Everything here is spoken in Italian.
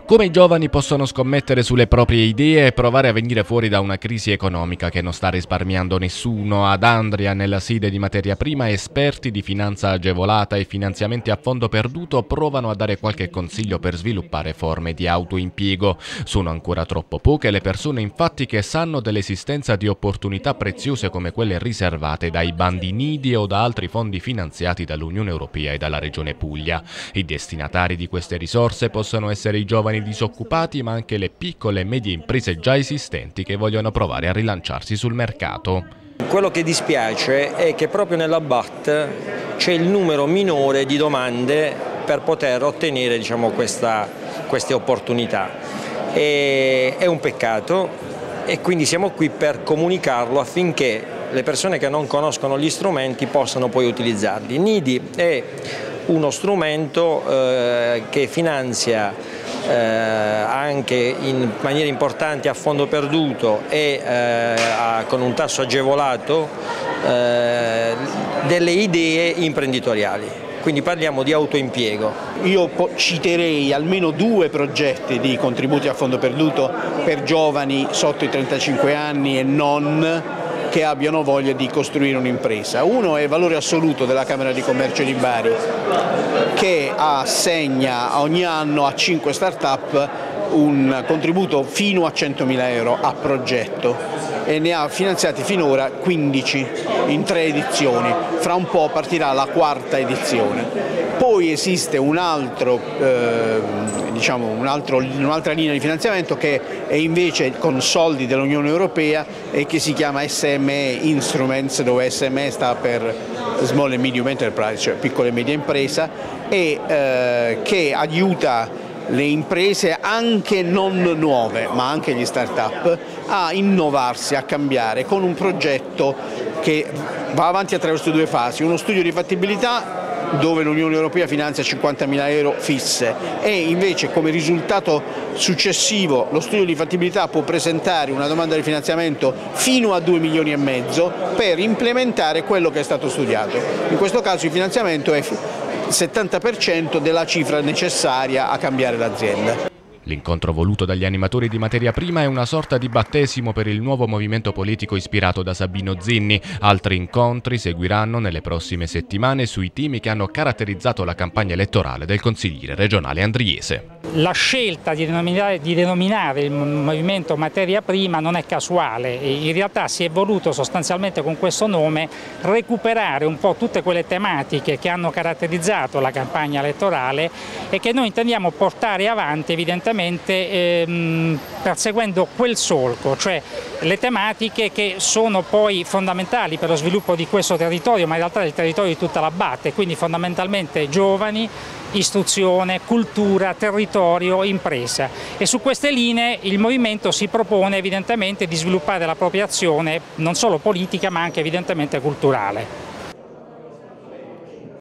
Come i giovani possono scommettere sulle proprie idee e provare a venire fuori da una crisi economica che non sta risparmiando nessuno? Ad Andria, nella sede di Materia Prima, esperti di finanza agevolata e finanziamenti a fondo perduto provano a dare qualche consiglio per sviluppare forme di autoimpiego. Sono ancora troppo poche le persone infatti che sanno dell'esistenza di opportunità preziose come quelle riservate dai bandi Nidi o da altri fondi finanziati dall'Unione Europea e dalla Regione Puglia. I destinatari di queste risorse possono essere i giovani disoccupati, ma anche le piccole e medie imprese già esistenti che vogliono provare a rilanciarsi sul mercato. Quello che dispiace è che proprio nella BAT c'è il numero minore di domande per poter ottenere, queste opportunità. È un peccato e quindi siamo qui per comunicarlo affinché le persone che non conoscono gli strumenti possano poi utilizzarli. Nidi è uno strumento che finanzia anche in maniera importante a fondo perduto e con un tasso agevolato delle idee imprenditoriali. Quindi parliamo di autoimpiego. Io citerei almeno 2 progetti di contributi a fondo perduto per giovani sotto i 35 anni e non, che abbiano voglia di costruire un'impresa. Uno è Valore Assoluto della Camera di Commercio di Bari, che assegna ogni anno a 5 start-up un contributo fino a 100.000 euro a progetto e ne ha finanziati finora 15 in 3 edizioni, fra un po' partirà la 4ª edizione. Poi esiste un'altra linea di finanziamento che è invece con soldi dell'Unione Europea e che si chiama SME Instruments, dove SME sta per Small and Medium Enterprise, cioè piccola e media impresa, e che aiuta le imprese anche non nuove, ma anche gli start-up, a innovarsi, a cambiare con un progetto che va avanti attraverso 2 fasi: uno studio di fattibilità dove l'Unione Europea finanzia 50.000 euro fisse e invece come risultato successivo lo studio di fattibilità può presentare una domanda di finanziamento fino a 2,5 milioni per implementare quello che è stato studiato. In questo caso il finanziamento è 70% della cifra necessaria a cambiare l'azienda. L'incontro voluto dagli animatori di Materia Prima è una sorta di battesimo per il nuovo movimento politico ispirato da Sabino Zinni. Altri incontri seguiranno nelle prossime settimane sui temi che hanno caratterizzato la campagna elettorale del consigliere regionale andriese. La scelta di denominare il movimento Materia Prima non è casuale, in realtà si è voluto sostanzialmente con questo nome recuperare un po' tutte quelle tematiche che hanno caratterizzato la campagna elettorale e che noi intendiamo portare avanti evidentemente perseguendo quel solco, cioè le tematiche che sono poi fondamentali per lo sviluppo di questo territorio, ma in realtà del territorio di tutta la BAT, quindi fondamentalmente giovani, istruzione, cultura, territorio, impresa. E su queste linee il movimento si propone evidentemente di sviluppare la propria azione non solo politica ma anche evidentemente culturale.